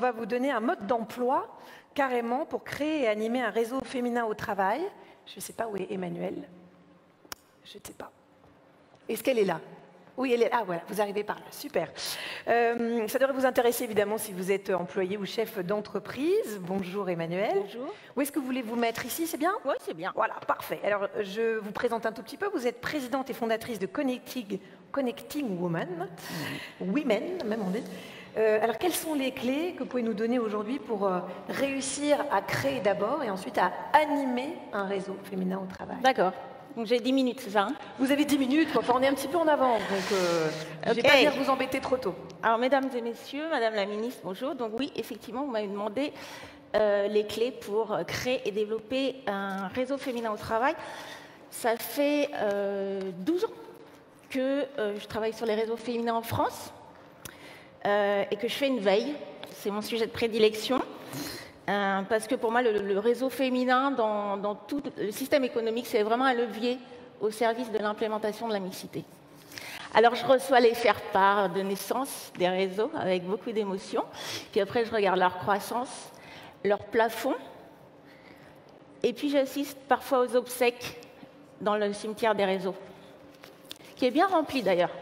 va vous donner un mode d'emploi carrément pour créer et animer un réseau féminin au travail. Je ne sais pas où est Emmanuelle. Je ne sais pas. Est-ce qu'elle est là? Oui, elle est là. Ah voilà, vous arrivez par là. Super. Ça devrait vous intéresser évidemment si vous êtes employé ou chef d'entreprise. Bonjour Emmanuelle. Bonjour. Où est-ce que vous voulez vous mettre ici? C'est bien? Oui, c'est bien. Voilà, parfait. Alors, je vous présente un tout petit peu. Vous êtes présidente et fondatrice de Connecting Women, Women, même on dit. Alors, quelles sont les clés que vous pouvez nous donner aujourd'hui pour réussir à créer d'abord et ensuite à animer un réseau féminin au travail? D'accord. Donc j'ai 10 minutes, c'est ça, hein? Vous avez 10 minutes, quoi. Enfin, on est un petit peu en avant, donc je ne vais pas venir vous embêter trop tôt. Alors, mesdames et messieurs, madame la ministre, bonjour. Donc oui, effectivement, vous m'avez demandé les clés pour créer et développer un réseau féminin au travail. Ça fait 12 ans que je travaille sur les réseaux féminins en France et que je fais une veille. C'est mon sujet de prédilection. Parce que pour moi, le réseau féminin dans tout le système économique, c'est vraiment un levier au service de l'implémentation de la mixité. Alors, je reçois les faire-part de naissance des réseaux avec beaucoup d'émotion. Puis après, je regarde leur croissance, leur plafond. Et puis, j'assiste parfois aux obsèques dans le cimetière des réseaux, qui est bien rempli d'ailleurs.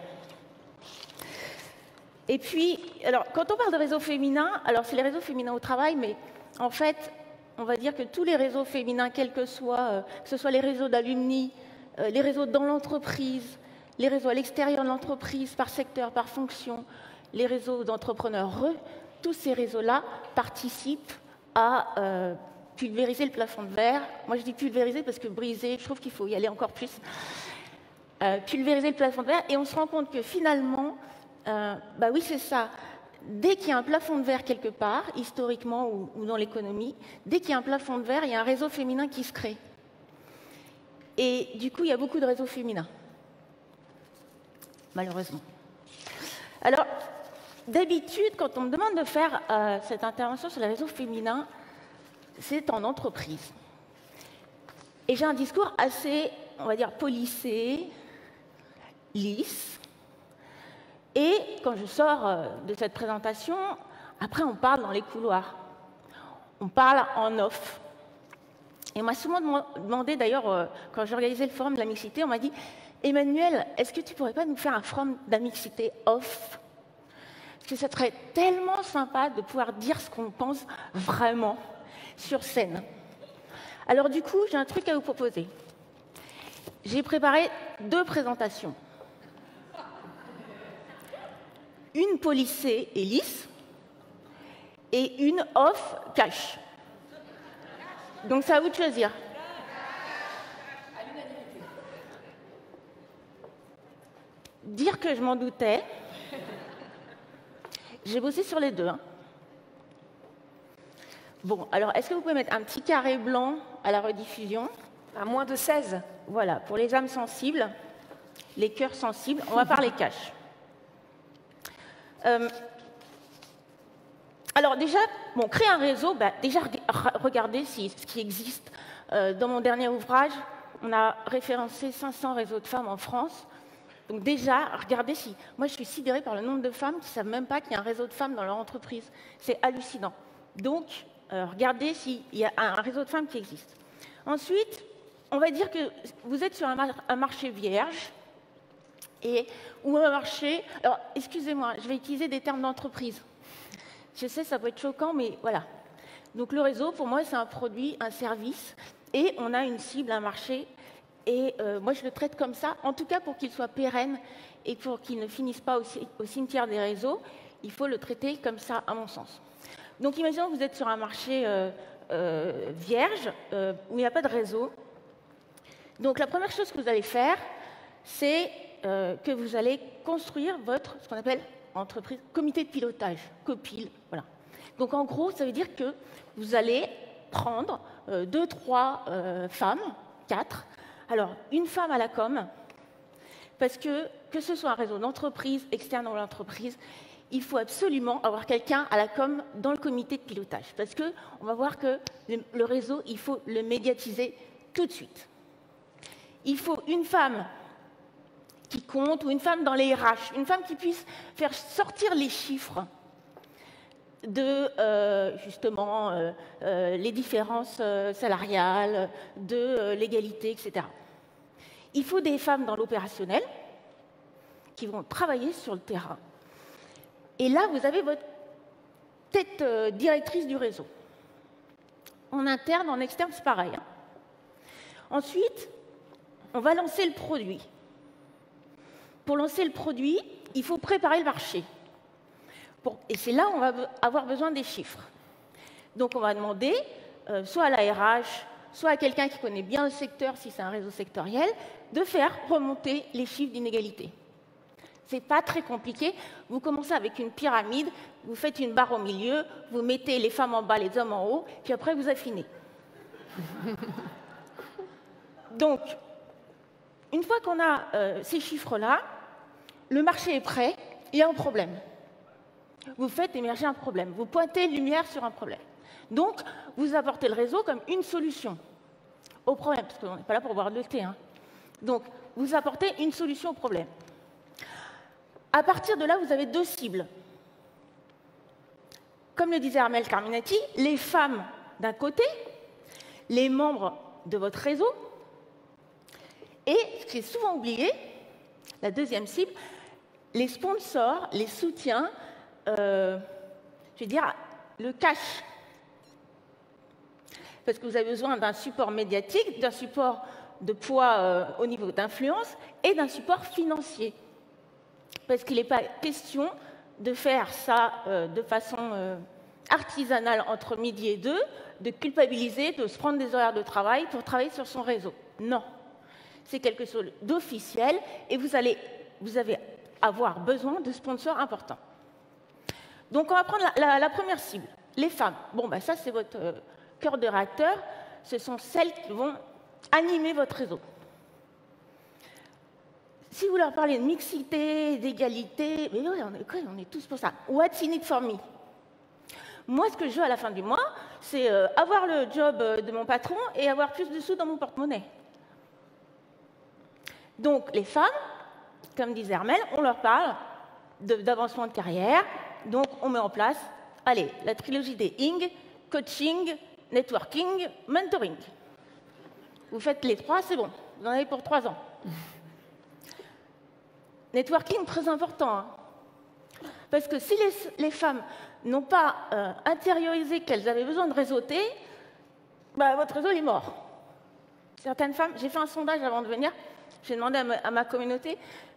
Et puis, alors, quand on parle de réseaux féminins, alors c'est les réseaux féminins au travail, mais en fait, on va dire que tous les réseaux féminins, quels que ce soit les réseaux d'alumni, les réseaux dans l'entreprise, les réseaux à l'extérieur de l'entreprise, par secteur, par fonction, les réseaux d'entrepreneurs, tous ces réseaux-là participent à pulvériser le plafond de verre. Moi, je dis pulvériser parce que briser, je trouve qu'il faut y aller encore plus. Pulvériser le plafond de verre, et on se rend compte que finalement, bah oui, c'est ça. Dès qu'il y a un plafond de verre quelque part, historiquement ou dans l'économie, dès qu'il y a un plafond de verre, il y a un réseau féminin qui se crée. Et du coup, il y a beaucoup de réseaux féminins, malheureusement. Alors, d'habitude, quand on me demande de faire cette intervention sur les réseaux féminins, c'est en entreprise. Et j'ai un discours assez, on va dire, policé, lisse. Et quand je sors de cette présentation, après on parle dans les couloirs. On parle en off. Et on m'a souvent demandé, d'ailleurs, quand j'organisais le forum de la mixité, on m'a dit « Emmanuelle, est-ce que tu ne pourrais pas nous faire un forum de la mixité off ?» Parce que ça serait tellement sympa de pouvoir dire ce qu'on pense vraiment sur scène. Alors du coup, j'ai un truc à vous proposer. J'ai préparé 2 présentations. Une policée et lisse et une off cash. Donc c'est à vous de choisir. Dire que je m'en doutais. J'ai bossé sur les 2. Hein. Bon, alors est-ce que vous pouvez mettre un petit carré blanc à la rediffusion? À moins de 16. Voilà, pour les âmes sensibles, les cœurs sensibles, on va parler cash. Alors déjà, bon, créer un réseau, déjà regardez ce qui existe. Dans mon dernier ouvrage, on a référencé 500 réseaux de femmes en France. Donc déjà, regardez si... Moi, je suis sidérée par le nombre de femmes qui ne savent même pas qu'il y a un réseau de femmes dans leur entreprise. C'est hallucinant. Donc, regardez s'il y a un réseau de femmes qui existe. Ensuite, on va dire que vous êtes sur un marché vierge, ou un marché... Alors, excusez-moi, je vais utiliser des termes d'entreprise. Je sais, ça peut être choquant, mais voilà. Donc, le réseau, pour moi, c'est un produit, un service, et on a une cible, un marché, et moi, je le traite comme ça, en tout cas pour qu'il soit pérenne et pour qu'il ne finisse pas au cimetière des réseaux, il faut le traiter comme ça, à mon sens. Donc, imaginons que vous êtes sur un marché vierge, où il n'y a pas de réseau. Donc, la première chose que vous allez faire, c'est que vous allez construire ce qu'on appelle entreprise, comité de pilotage, COPIL, voilà. Donc en gros, ça veut dire que vous allez prendre 2, 3 femmes, 4. Alors, une femme à la com, parce que ce soit un réseau d'entreprise, externe dans l'entreprise, il faut absolument avoir quelqu'un à la com dans le comité de pilotage. Parce qu'on va voir que le réseau, il faut le médiatiser tout de suite. Il faut une femme qui compte, ou une femme dans les RH, une femme qui puisse faire sortir les chiffres de justement les différences salariales, de l'égalité, etc. Il faut des femmes dans l'opérationnel qui vont travailler sur le terrain. Et là, vous avez votre tête directrice du réseau. En interne, en externe, c'est pareil. Ensuite, on va lancer le produit. Pour lancer le produit, il faut préparer le marché. Et c'est là où on va avoir besoin des chiffres. Donc, on va demander, soit à la RH, soit à quelqu'un qui connaît bien le secteur, si c'est un réseau sectoriel, de faire remonter les chiffres d'inégalité. Ce n'est pas très compliqué. Vous commencez avec une pyramide, vous faites une barre au milieu, vous mettez les femmes en bas, les hommes en haut, puis après, vous affinez. Donc, une fois qu'on a ces chiffres-là, le marché est prêt, il y a un problème. Vous faites émerger un problème, vous pointez lumière sur un problème. Donc, vous apportez le réseau comme une solution au problème, parce qu'on n'est pas là pour boire le thé. Donc, vous apportez une solution au problème. À partir de là, vous avez deux cibles. Comme le disait Armelle Carminati, les femmes d'un côté, les membres de votre réseau, et, ce qui est souvent oublié, la deuxième cible, les sponsors, les soutiens, je veux dire, le cash. Parce que vous avez besoin d'un support médiatique, d'un support de poids au niveau d'influence et d'un support financier. Parce qu'il n'est pas question de faire ça de façon artisanale entre midi et 2, de culpabiliser, de se prendre des horaires de travail pour travailler sur son réseau. Non. C'est quelque chose d'officiel et vous allez avoir besoin de sponsors importants. Donc, on va prendre la première cible, les femmes. Bon, ben ça, c'est votre cœur de réacteur. Ce sont celles qui vont animer votre réseau. Si vous leur parlez de mixité, d'égalité, mais oui, on est tous pour ça. What's in it for me? Moi, ce que je veux à la fin du mois, c'est avoir le job de mon patron et avoir plus de sous dans mon porte-monnaie. Donc, les femmes, comme disait Armelle, on leur parle d'avancement de carrière. Donc, on met en place, allez, la trilogie des ING, coaching, networking, mentoring. Vous faites les trois, c'est bon. Vous en avez pour 3 ans. Networking, très important. Parce que si les femmes n'ont pas intériorisé qu'elles avaient besoin de réseauter, bah, votre réseau est mort. Certaines femmes, j'ai fait un sondage avant de venir, j'ai demandé à ma communauté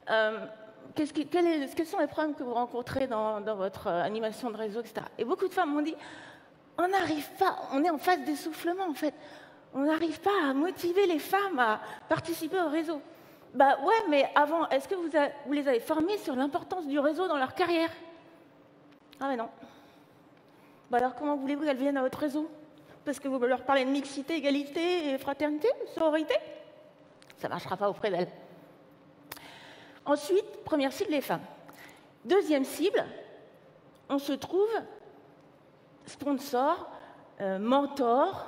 quels sont les problèmes que vous rencontrez dans votre animation de réseau, etc. Et beaucoup de femmes m'ont dit, on n'arrive pas, on est en phase d'essoufflement en fait, on n'arrive pas à motiver les femmes à participer au réseau. Bah ouais, mais avant, est-ce que vous les avez formées sur l'importance du réseau dans leur carrière? Ah mais non. Bah alors comment voulez-vous qu'elles viennent à votre réseau? Parce que vous leur parlez de mixité, égalité, et fraternité, sororité? Ça ne marchera pas auprès d'elles. Ensuite, première cible, les femmes. Deuxième cible, on se trouve sponsor, mentor,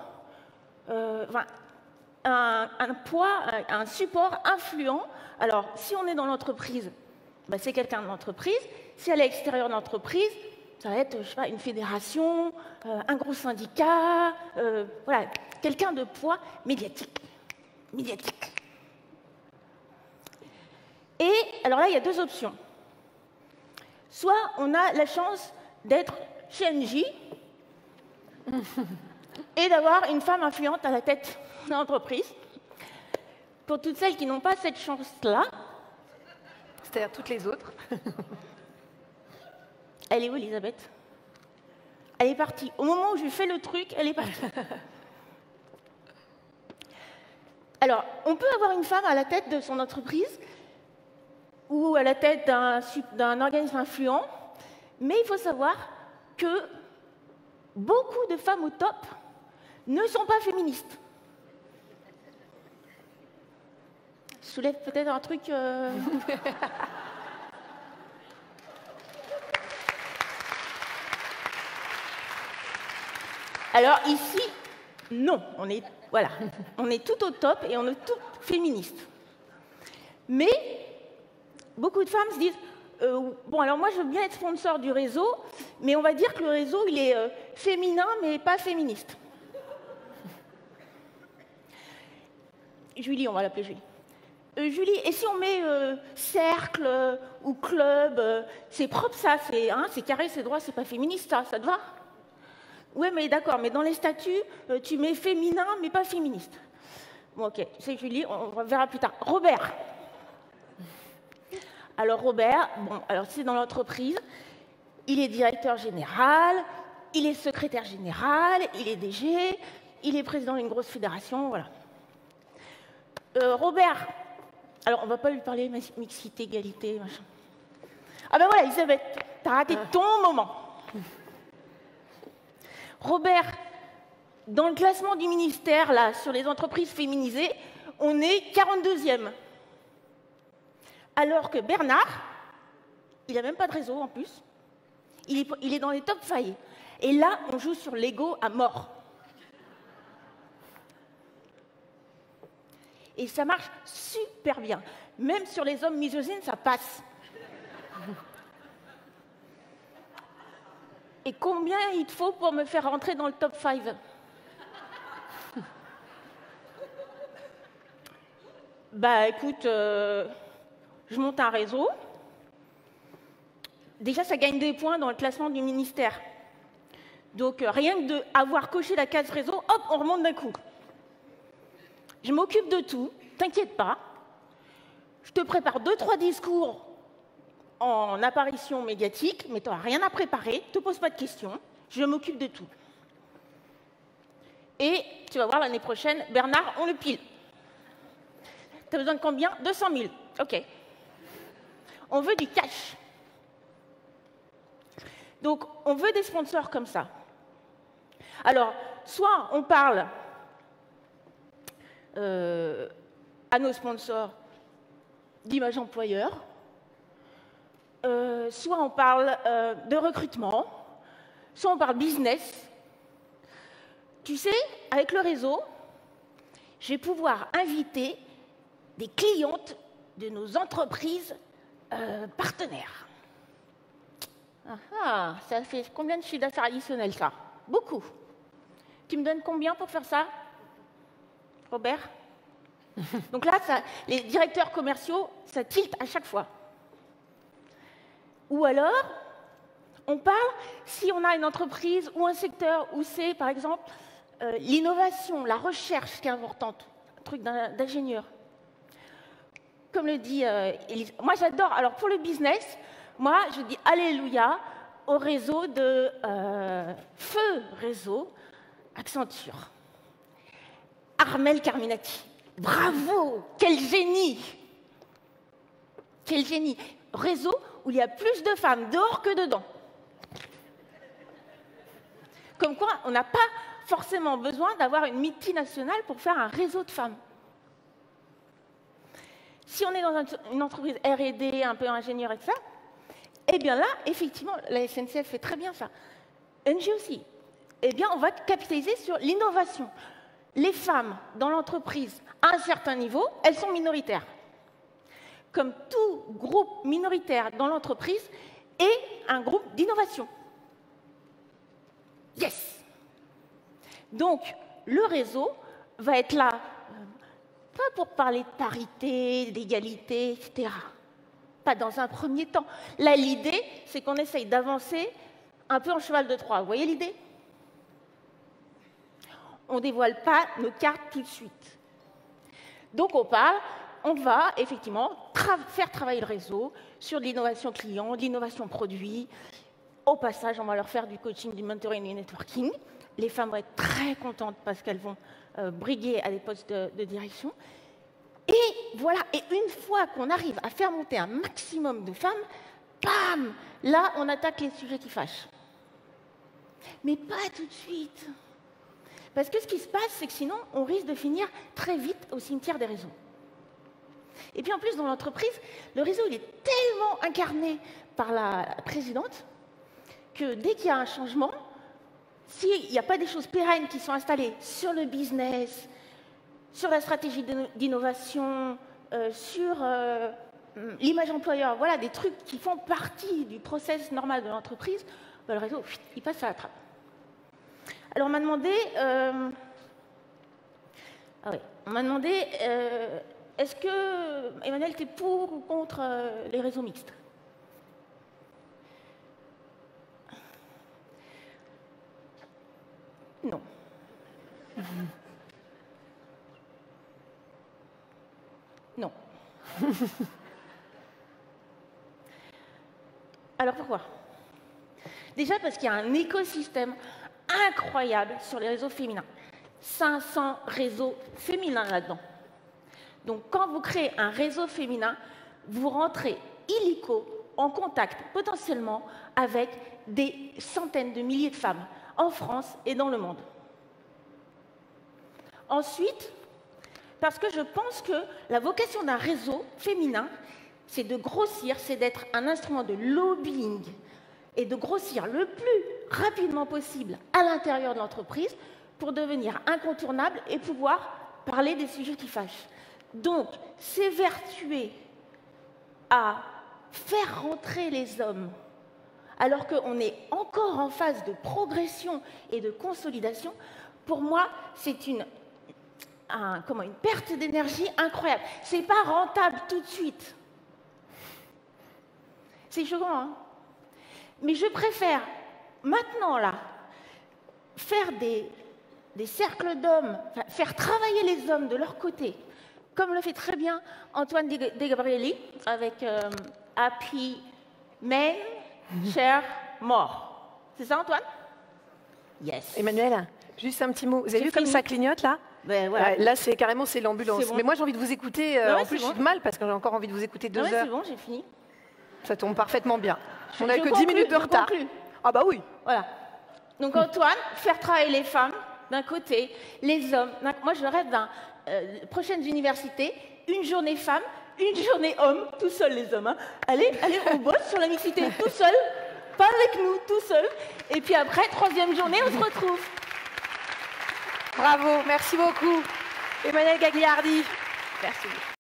un poids, un support influent. Alors, si on est dans l'entreprise, bah, c'est quelqu'un de l'entreprise. Si elle est à l'extérieur de l'entreprise, ça va être, je sais pas, une fédération, un gros syndicat, voilà, quelqu'un de poids médiatique. Et alors là, il y a deux options. Soit on a la chance d'être chez Engie et d'avoir une femme influente à la tête de l'entreprise. Pour toutes celles qui n'ont pas cette chance-là, c'est-à-dire toutes les autres. Elle est où, Elisabeth? Elle est partie. Au moment où je fais le truc, elle est partie. Alors, on peut avoir une femme à la tête de son entreprise ou à la tête d'un organisme influent, mais il faut savoir que beaucoup de femmes au top ne sont pas féministes. Je soulève peut-être un truc... Alors ici, non, on est tout au top et on est toutes féministes. Mais beaucoup de femmes se disent Bon, alors moi, je veux bien être sponsor du réseau, mais on va dire que le réseau, il est féminin, mais pas féministe. Julie, on va l'appeler Julie. Julie, et si on met cercle ou club, c'est propre ça, c'est carré, c'est droit, c'est pas féministe ça te va? Oui, mais d'accord, mais dans les statuts, tu mets féminin, mais pas féministe. Bon, ok, c'est Julie, on verra plus tard. Robert. Alors Robert, bon, alors c'est dans l'entreprise, il est directeur général, il est secrétaire général, il est DG, il est président d'une grosse fédération, voilà. Robert, alors on va pas lui parler mixité, égalité, machin. Ah ben voilà, Elisabeth, t'as raté ton moment. Robert, dans le classement du ministère, là, sur les entreprises féminisées, on est 42e. Alors que Bernard, il n'a même pas de réseau en plus, il est dans les top 5. Et là, on joue sur l'ego à mort. Et ça marche super bien. Même sur les hommes misogynes, ça passe. Et combien il te faut pour me faire rentrer dans le top 5? Bah écoute, je monte un réseau. Déjà, ça gagne des points dans le classement du ministère. Donc rien que d'avoir coché la case réseau, hop, on remonte d'un coup. Je m'occupe de tout, t'inquiète pas. Je te prépare 2-3 discours en apparition médiatique, mais tu n'auras rien à préparer, ne te pose pas de questions, je m'occupe de tout. Et tu vas voir l'année prochaine, Bernard, on le pile. Tu as besoin de combien? 200 000. OK. On veut du cash. Donc, on veut des sponsors comme ça. Alors, soit on parle à nos sponsors d'image employeur, soit on parle de recrutement, soit on parle business. Tu sais, avec le réseau, je vais pouvoir inviter des clientes de nos entreprises partenaires. Ah, ça fait combien de chiffre d'affaires additionnel, ça? Beaucoup. Tu me donnes combien pour faire ça, Robert? Donc là, les directeurs commerciaux, ça tilte à chaque fois. Ou alors, on parle, si on a une entreprise ou un secteur où c'est, par exemple, l'innovation, la recherche qui est importante, un truc d'ingénieur. Comme le dit Élise, moi j'adore, alors pour le business, moi je dis alléluia au réseau de Feu Réseau Accenture. Armelle Carminati, bravo, quel génie! Quel génie! Réseau où il y a plus de femmes dehors que dedans. Comme quoi, on n'a pas forcément besoin d'avoir une multinationale pour faire un réseau de femmes. Si on est dans une entreprise R&D, un peu ingénieur et tout ça, eh bien là, effectivement, la SNCF fait très bien ça. Engie aussi. Eh bien, on va capitaliser sur l'innovation. Les femmes dans l'entreprise, à un certain niveau, elles sont minoritaires. Comme tout groupe minoritaire dans l'entreprise est un groupe d'innovation. Yes! Donc, le réseau va être là, pas pour parler de parité, d'égalité, etc. Pas dans un premier temps. Là, l'idée, c'est qu'on essaye d'avancer un peu en cheval de Troie. Vous voyez l'idée? On ne dévoile pas nos cartes tout de suite. Donc, on va effectivement faire travailler le réseau sur de l'innovation client, de l'innovation produit. Au passage, on va leur faire du coaching, du mentoring et du networking. Les femmes vont être très contentes parce qu'elles vont briguer à des postes de direction. Et voilà, et une fois qu'on arrive à faire monter un maximum de femmes, bam, là, on attaque les sujets qui fâchent. Mais pas tout de suite. Parce que ce qui se passe, c'est que sinon, on risque de finir très vite au cimetière des réseaux. Et puis en plus, dans l'entreprise, le réseau, il est tellement incarné par la présidente que dès qu'il y a un changement, s'il n'y a pas des choses pérennes qui sont installées sur le business, sur la stratégie d'innovation, sur l'image employeur, voilà, des trucs qui font partie du process normal de l'entreprise, le réseau, il passe à la trappe. Alors, on m'a demandé, est-ce que, Emmanuel, tu es pour ou contre les réseaux mixtes? Non. Non. Alors pourquoi? Déjà parce qu'il y a un écosystème incroyable sur les réseaux féminins. 500 réseaux féminins là-dedans. Donc quand vous créez un réseau féminin, vous rentrez illico en contact potentiellement avec des centaines de milliers de femmes en France et dans le monde. Ensuite, parce que je pense que la vocation d'un réseau féminin, c'est de grossir, c'est d'être un instrument de lobbying et de grossir le plus rapidement possible à l'intérieur de l'entreprise pour devenir incontournable et pouvoir parler des sujets qui fâchent. Donc, s'évertuer à faire rentrer les hommes alors qu'on est encore en phase de progression et de consolidation, pour moi, c'est une perte d'énergie incroyable. Ce n'est pas rentable tout de suite. C'est choquant, hein? Mais je préfère, maintenant, là, faire des cercles d'hommes, faire travailler les hommes de leur côté, comme le fait très bien Antoine De Gabrieli avec Happy Men, Share More. C'est ça, Antoine? Yes. Emmanuel, juste un petit mot. Vous avez vu comme ça clignote, là? Ben, voilà. Là, c'est carrément l'ambulance. Bon. Mais moi, j'ai envie de vous écouter. Ouais, en plus, je suis de mal parce que j'ai encore envie de vous écouter 2 heures. C'est bon, j'ai fini. Ça tombe parfaitement bien. On n'a Je que 10 conclue, minutes de je retard. conclue. Ah bah oui. Voilà. Donc Antoine, faire travailler les femmes d'un côté, les hommes. Moi, je rêve d'une prochaine université, une journée femmes, une journée hommes, tout seuls les hommes. Hein. Allez, on bosse sur la mixité tout seul, pas avec nous, tout seul. Et puis après, 3e journée, on se retrouve. Bravo, merci beaucoup. Emmanuel Gagliardi. Merci.